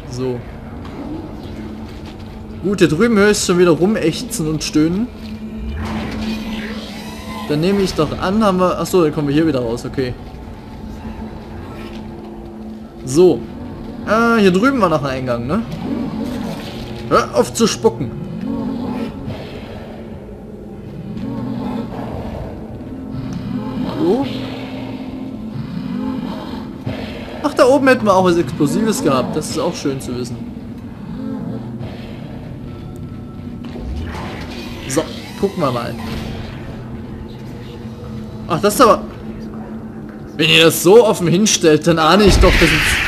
So. Gut, hier drüben höre ich schon wieder rumächzen und stöhnen. Dann nehme ich doch an, haben wir... Achso, dann kommen wir hier wieder raus, okay. So. Hier drüben war noch ein Eingang, ne? Hör auf zu spucken. So. Ach, da oben hätten wir auch was Explosives gehabt. Das ist auch schön zu wissen. So, gucken wir mal. Ach, das ist aber... Wenn ihr das so offen hinstellt, dann ahne ich doch, dass jetzt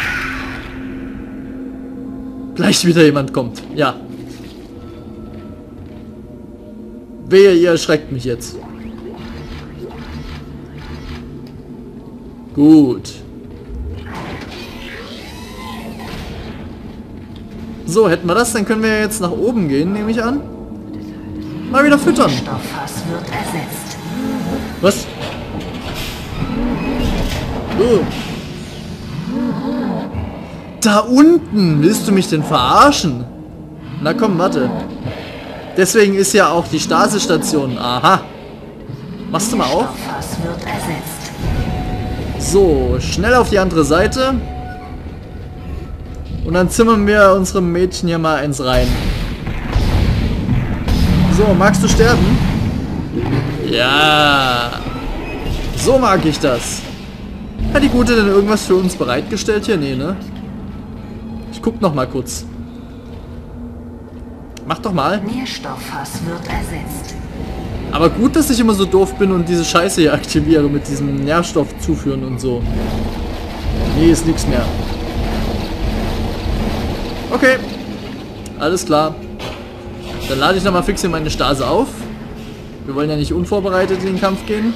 gleich wieder jemand kommt. Ja. Wehe, ihr erschreckt mich jetzt. Gut. So, hätten wir das, dann können wir jetzt nach oben gehen, nehme ich an. Mal wieder füttern. Stofffass wird ersetzt. Was? Oh. Da unten! Willst du mich denn verarschen? Na komm, warte. Deswegen ist ja auch die Stasisstation. Aha. Machst du mal auf? Stofffass wird ersetzt. So, schnell auf die andere Seite. Und dann zimmern wir unserem Mädchen hier mal eins rein. So, magst du sterben? Ja. So mag ich das. Hat die Gute denn irgendwas für uns bereitgestellt hier? Nee, ne? Ich guck noch mal kurz. Mach doch mal. Nährstofffass wird ersetzt. Aber gut, dass ich immer so doof bin und diese Scheiße hier aktiviere mit diesem Nährstoff zuführen und so. Nee, ist nichts mehr. Okay. Alles klar. Dann lade ich nochmal fix hier meine Stase auf. Wir wollen ja nicht unvorbereitet in den Kampf gehen.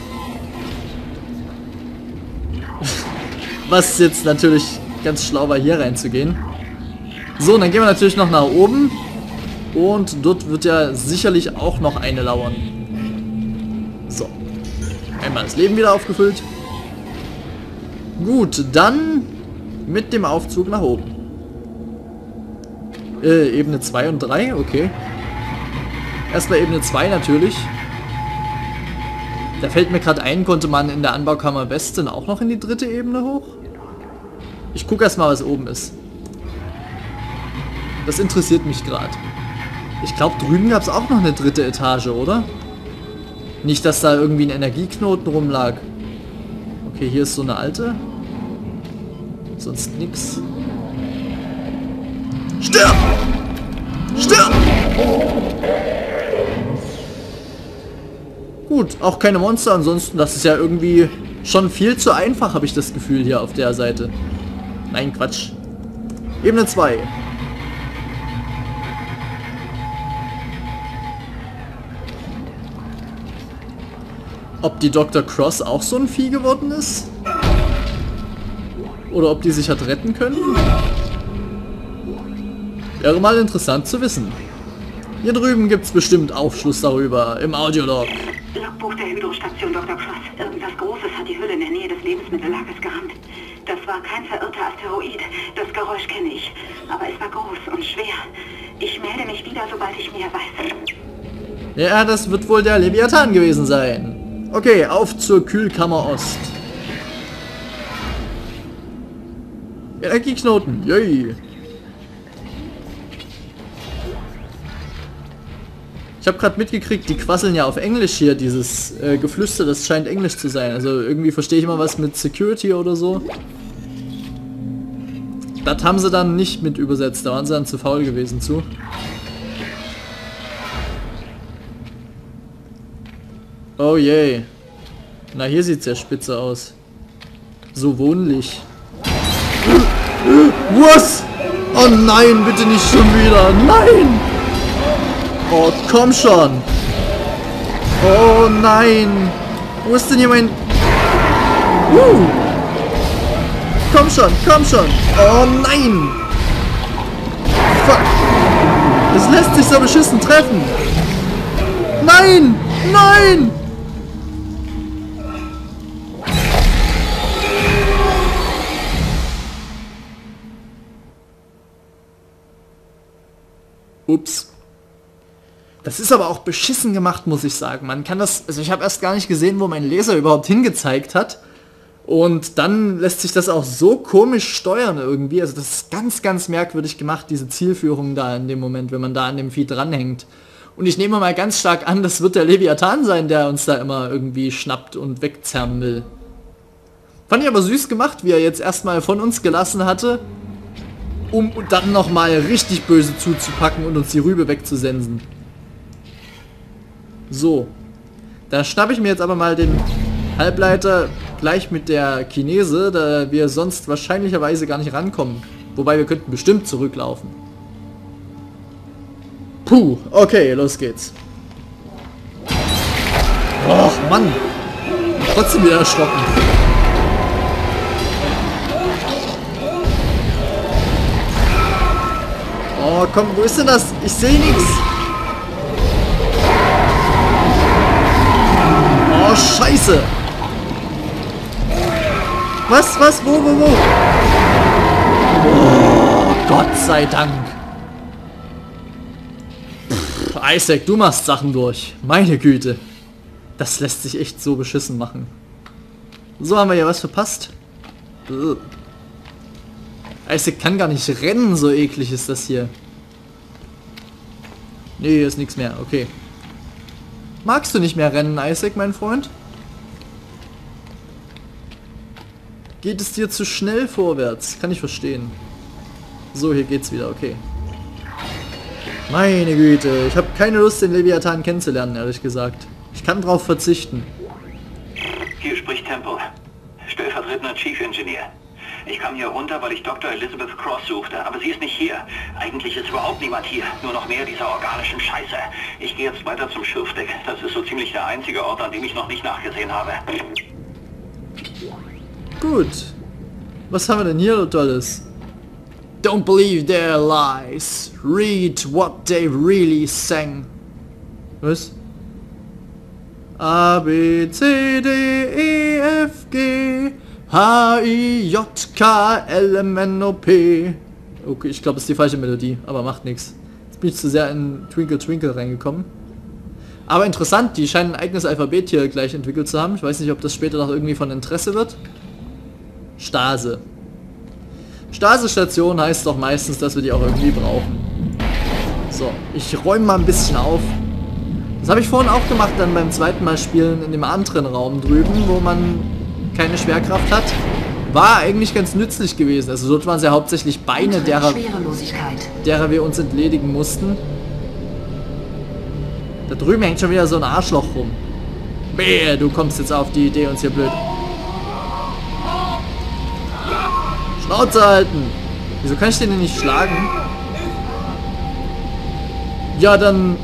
Was jetzt natürlich ganz schlau war, hier reinzugehen. So, und dann gehen wir natürlich noch nach oben. Und dort wird ja sicherlich auch noch eine lauern. So. Einmal das Leben wieder aufgefüllt. Gut, dann mit dem Aufzug nach oben. Ebene 2 und 3, okay. Erstmal Ebene 2 natürlich. Da fällt mir gerade ein, konnte man in der Anbaukammer Westen auch noch in die dritte Ebene hoch? Ich gucke erstmal, was oben ist. Das interessiert mich gerade. Ich glaube, drüben gab es auch noch eine dritte Etage, oder? Nicht, dass da irgendwie ein Energieknoten rumlag. Okay, hier ist so eine alte. Sonst nix. Stirb! Stirb! Gut, auch keine Monster. Ansonsten, das ist ja irgendwie schon viel zu einfach, habe ich das Gefühl hier auf der Seite. Nein, Quatsch. Ebene 2. Ob die Dr. Cross auch so ein Vieh geworden ist? Oder ob die sich hat retten können? Wäre mal interessant zu wissen. Hier drüben gibt es bestimmt Aufschluss darüber im Audiolog. Logbuch der Hydrostation Dr. Cross. Irgendwas Großes hat die Hülle in der Nähe des Lebensmittellagers gerammt. Das war kein verirrter Asteroid. Das Geräusch kenne ich. Aber es war groß und schwer. Ich melde mich wieder, sobald ich mehr weiß. Ja, das wird wohl der Leviathan gewesen sein. Okay, auf zur Kühlkammer Ost. Energieknoten. Yay. Ich habe gerade mitgekriegt, die quasseln ja auf Englisch hier, dieses Geflüster, das scheint Englisch zu sein. Also irgendwie verstehe ich immer was mit Security oder so. Das haben sie dann nicht mit übersetzt, da waren sie dann zu faul gewesen zu. Oh je. Na, hier sieht es ja spitze aus. So wohnlich. Was? Oh nein, bitte nicht schon wieder. Nein! Oh, komm schon. Oh nein. Wo ist denn hier mein... Komm schon, komm schon. Oh nein. Fuck. Das lässt sich so beschissen treffen. Nein, nein. Ups. Das ist aber auch beschissen gemacht, muss ich sagen. Man kann das, also ich habe erst gar nicht gesehen, wo mein Laser überhaupt hingezeigt hat. Und dann lässt sich das auch so komisch steuern irgendwie. Also das ist ganz, ganz merkwürdig gemacht, diese Zielführung da in dem Moment, wenn man da an dem Vieh dranhängt. Und ich nehme mal ganz stark an, das wird der Leviathan sein, der uns da immer irgendwie schnappt und wegzerren will. Fand ich aber süß gemacht, wie er jetzt erstmal von uns gelassen hatte, um dann nochmal richtig böse zuzupacken und uns die Rübe wegzusensen. So. Da schnappe ich mir jetzt aber mal den Halbleiter gleich mit der Chinese, da wir sonst wahrscheinlicherweise gar nicht rankommen. Wobei wir könnten bestimmt zurücklaufen. Puh, okay, los geht's. Och, Mann. Trotzdem wieder erschrocken. Oh, komm, wo ist denn das? Ich sehe nichts. Oh, scheiße. Was? Wo? Oh, Gott sei Dank. Pff, Isaac, du machst Sachen durch. Meine Güte. Das lässt sich echt so beschissen machen. So, haben wir ja was verpasst. Isaac kann gar nicht rennen, so eklig ist das hier. Nee, hier ist nichts mehr, okay. Magst du nicht mehr rennen, Isaac, mein Freund? Geht es dir zu schnell vorwärts? Kann ich verstehen. So, hier geht's wieder, okay. Meine Güte, ich habe keine Lust, den Leviathan kennenzulernen, ehrlich gesagt. Ich kann drauf verzichten. Hier spricht Temple, stellvertretender Chief Engineer. Ich kam hier runter, weil ich Dr. Elizabeth Cross suchte, aber sie ist nicht hier. Eigentlich ist überhaupt niemand hier, nur noch mehr dieser organischen Scheiße. Ich gehe jetzt weiter zum Schiffdeck. Das ist so ziemlich der einzige Ort, an dem ich noch nicht nachgesehen habe. Gut. Was haben wir denn hier Tolles? Don't believe their lies. Read what they really sang. Was? A, B, C, D, E, F, G, H, I, J, K, L, M, N, O, P. Okay, ich glaube, es ist die falsche Melodie, aber macht nichts. Jetzt bin ich zu sehr in Twinkle Twinkle reingekommen. Aber interessant, die scheinen ein eigenes Alphabet hier gleich entwickelt zu haben. Ich weiß nicht, ob das später noch irgendwie von Interesse wird. Stase. Stasestation heißt doch meistens, dass wir die auch irgendwie brauchen. So, ich räume mal ein bisschen auf. Das habe ich vorhin auch gemacht, dann beim zweiten Mal spielen in dem anderen Raum drüben, wo man keine Schwerkraft hat. War eigentlich ganz nützlich gewesen. Also dort waren es ja hauptsächlich Beine, derer wir uns entledigen mussten. Da drüben hängt schon wieder so ein Arschloch rum. Bäh, du kommst jetzt auf die Idee, uns hier blöd. Schnauze halten! Wieso kann ich den denn nicht schlagen? Ja, dann...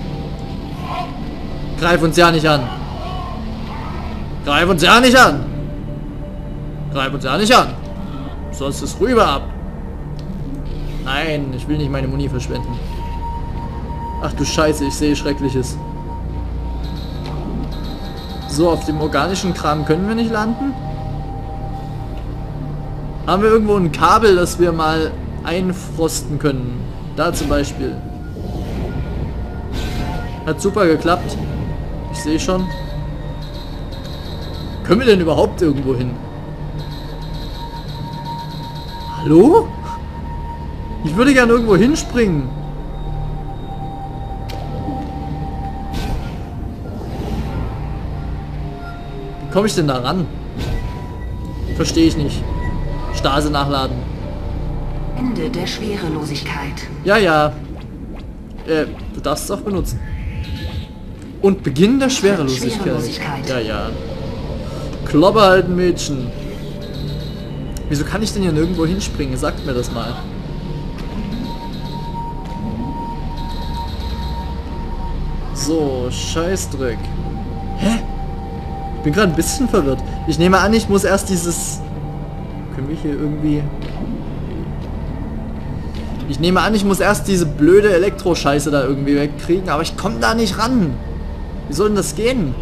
Greif uns ja nicht an. Greif uns ja nicht an. Greif uns ja nicht an. Sonst ist rüber ab. Nein, ich will nicht meine Muni verschwenden. Ach du Scheiße, ich sehe Schreckliches. So, auf dem organischen Kram können wir nicht landen. Haben wir irgendwo ein Kabel, das wir mal einfrosten können? Da zum Beispiel. Hat super geklappt. Ich sehe schon. Können wir denn überhaupt irgendwo hin? Hallo? Ich würde gerne irgendwo hinspringen. Wie komme ich denn da ran? Verstehe ich nicht. Stase nachladen. Ende der Schwerelosigkeit. Ja, ja. Du darfst es auch benutzen. Und Beginn der Schwerelosigkeit. Ja, ja. Klopper halten, Mädchen. Wieso kann ich denn hier nirgendwo hinspringen? Sagt mir das mal. So, Scheißdreck. Hä? Ich bin gerade ein bisschen verwirrt. Ich nehme an, ich muss erst dieses... Können wir hier irgendwie... Ich nehme an, ich muss erst diese blöde Elektroscheiße da irgendwie wegkriegen, aber ich komme da nicht ran. Wie soll denn das gehen?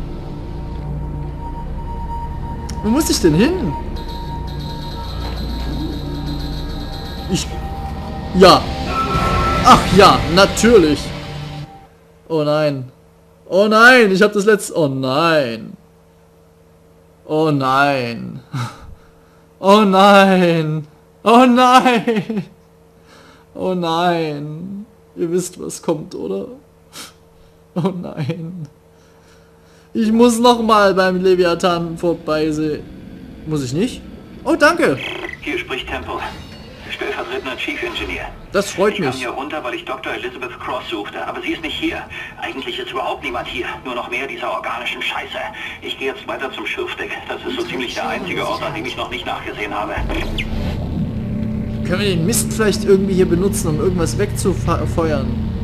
Wo muss ich denn hin? Ja. Ach ja, natürlich. Oh nein. Oh nein, ich habe das letzte... Oh nein. Oh nein. Oh nein. Oh nein. Oh nein. Ihr wisst, was kommt, oder? Oh nein. Ich muss nochmal beim Leviathan vorbeisehen. Muss ich nicht? Oh, danke. Hier spricht Temple. Stellvertretender Chief Engineer. Das freut Ich kam mich. hier runter, weil ich Dr. Elizabeth Cross suchte, aber sie ist nicht hier. Eigentlich ist überhaupt niemand hier, nur noch mehr dieser organischen Scheiße. Ich gehe jetzt weiter zum Schiffdeck. Das ist so ziemlich der einzige Ort, an dem ich noch nicht nachgesehen habe. Können wir den Mist vielleicht irgendwie hier benutzen, um irgendwas wegzufeuern?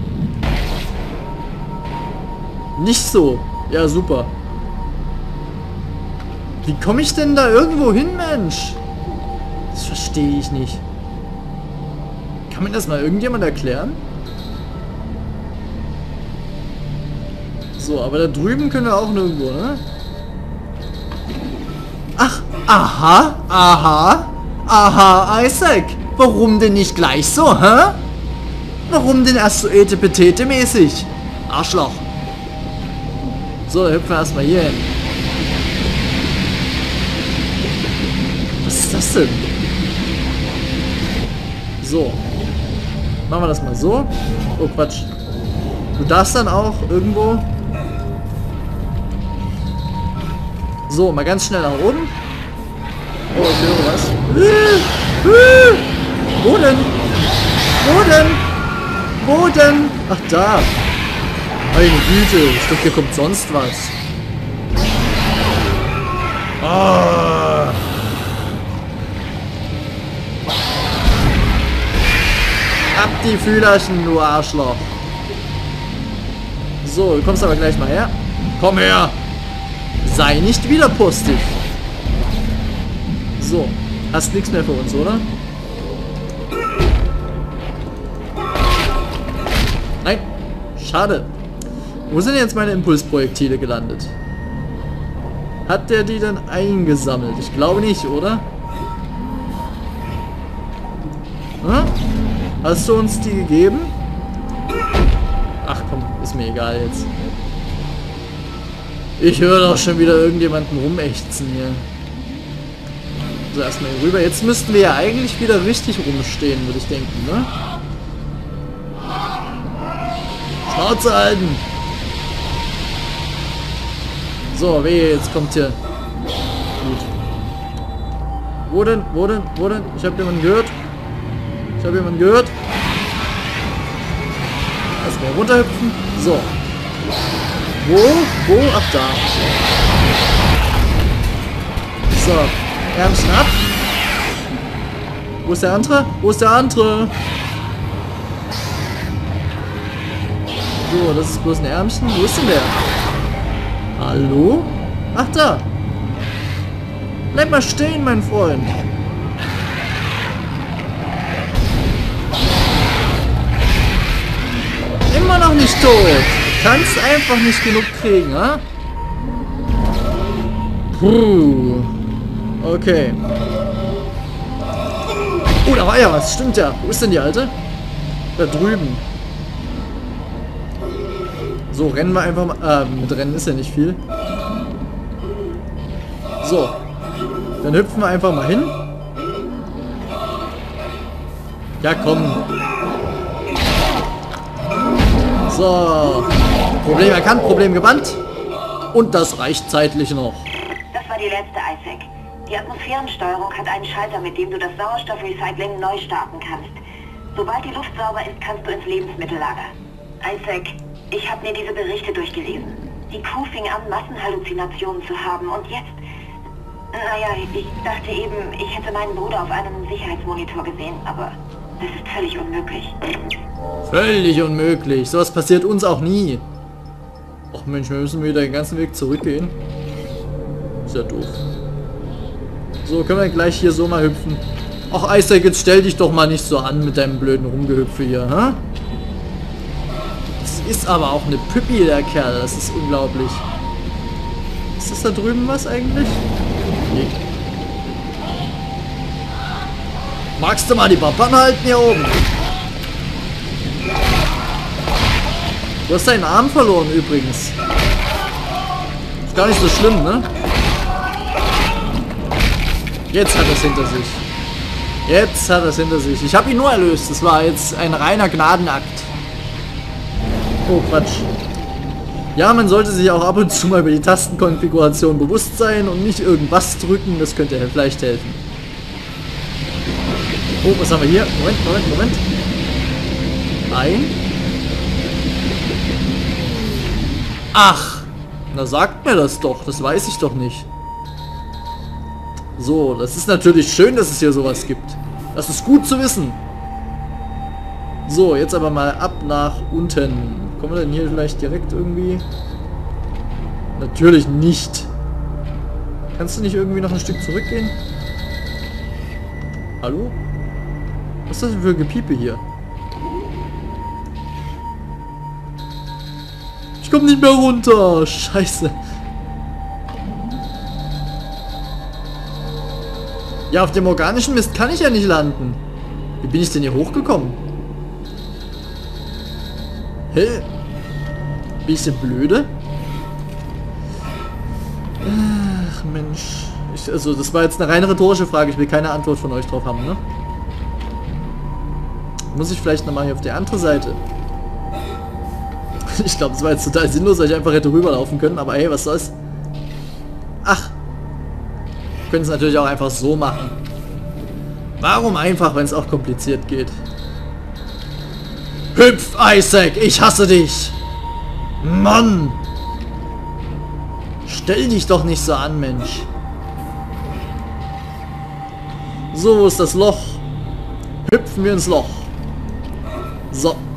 Nicht so. Ja, super. Wie komme ich denn da irgendwo hin, Mensch? Das verstehe ich nicht. Kann mir das mal irgendjemand erklären? So, aber da drüben können wir auch nirgendwo, ne? Ach, aha, aha, aha, Isaac. Warum denn nicht gleich so, hä? Warum denn erst so etepetete-mäßig? Arschloch. So, dann hüpfen wir erstmal hier hin. Was ist das denn? So. Machen wir das mal so. Oh, Quatsch. Du darfst dann auch irgendwo... So, mal ganz schnell nach oben. Oh, ich höre was. Wo denn? Wo denn? Wo denn? Ach, da. Meine Güte, ich glaube, hier kommt sonst was. Ah. Ab die Fühlerchen, du Arschloch. So, du kommst aber gleich mal her. Komm her. Sei nicht wieder postig. So, hast nichts mehr für uns, oder? Nein, schade. Wo sind jetzt meine Impulsprojektile gelandet? Hat der die denn eingesammelt? Ich glaube nicht, oder? Hm? Hast du uns die gegeben? Ach komm, ist mir egal jetzt. Ich höre doch schon wieder irgendjemanden rumächzen hier. So, erstmal hier rüber. Jetzt müssten wir ja eigentlich wieder richtig rumstehen, würde ich denken, ne? Schnauze halten! So, wehe, jetzt kommt hier. Gut. Wo denn? Wo denn? Wo denn? Ich habe jemanden gehört. Ich habe jemanden gehört. Erstmal runterhüpfen. So. Wo? Wo? Ach, da. So. Ärmchen ab. Wo ist der andere? Wo ist der andere? So, das ist bloß ein Ärmchen. Wo ist denn der? Hallo? Ach, da. Bleib mal stehen, mein Freund. Immer noch nicht tot. Kannst einfach nicht genug kriegen, ha? Puh. Okay. Oh, da war ja was. Stimmt ja. Wo ist denn die Alte? Da drüben. So, rennen wir einfach mal. Mit Rennen ist ja nicht viel. So. Dann hüpfen wir einfach mal hin. Ja, komm. So. Problem erkannt, Problem gebannt. Und das reicht zeitlich noch. Das war die letzte, Isaac. Die Atmosphärensteuerung hat einen Schalter, mit dem du das Sauerstoffrecycling neu starten kannst. Sobald die Luft sauber ist, kannst du ins Lebensmittellager. Isaac, ich habe mir diese Berichte durchgelesen. Die Crew fing an, Massenhalluzinationen zu haben und jetzt... Naja, ich dachte eben, ich hätte meinen Bruder auf einem Sicherheitsmonitor gesehen, aber das ist völlig unmöglich. Völlig unmöglich. Sowas passiert uns auch nie. Ach Mensch, wir müssen wieder den ganzen Weg zurückgehen. Ist ja doof. So, können wir gleich hier so mal hüpfen. Ach Isaac, jetzt stell dich doch mal nicht so an mit deinem blöden Rumgehüpfe hier, hä? Das ist aber auch eine Püppi, der Kerl. Das ist unglaublich. Ist das da drüben was eigentlich? Nee. Magst du mal die Papan halten hier oben? Du hast deinen Arm verloren übrigens. Ist gar nicht so schlimm, ne? Jetzt hat er es hinter sich. Jetzt hat er es hinter sich. Ich habe ihn nur erlöst. Das war jetzt ein reiner Gnadenakt. Oh, Quatsch. Ja, man sollte sich auch ab und zu mal über die Tastenkonfiguration bewusst sein und nicht irgendwas drücken. Das könnte vielleicht helfen. Oh, was haben wir hier? Moment. Ein. Ach, na sagt mir das doch. Das weiß ich doch nicht. So, das ist natürlich schön, dass es hier sowas gibt. Das ist gut zu wissen. So, jetzt aber mal ab nach unten. Kommen wir denn hier vielleicht direkt irgendwie? Natürlich nicht. Kannst du nicht irgendwie noch ein Stück zurückgehen? Hallo? Was ist das denn für ein Gepiepe hier? Ich komme nicht mehr runter. Scheiße. Ja, auf dem organischen Mist kann ich ja nicht landen. Wie bin ich denn hier hochgekommen? Hä? Bin ich denn blöde? Ach Mensch. Also das war jetzt eine rein rhetorische Frage. Ich will keine Antwort von euch drauf haben, ne? Muss ich vielleicht nochmal hier auf die andere Seite? Ich glaube, das war jetzt total sinnlos, weil ich einfach hätte rüberlaufen können. Aber hey, was soll's? Ach. Wir können es natürlich auch einfach so machen. Warum einfach, wenn es auch kompliziert geht? Hüpf, Isaac! Ich hasse dich! Mann! Stell dich doch nicht so an, Mensch. So, wo ist das Loch? Hüpfen wir ins Loch. So.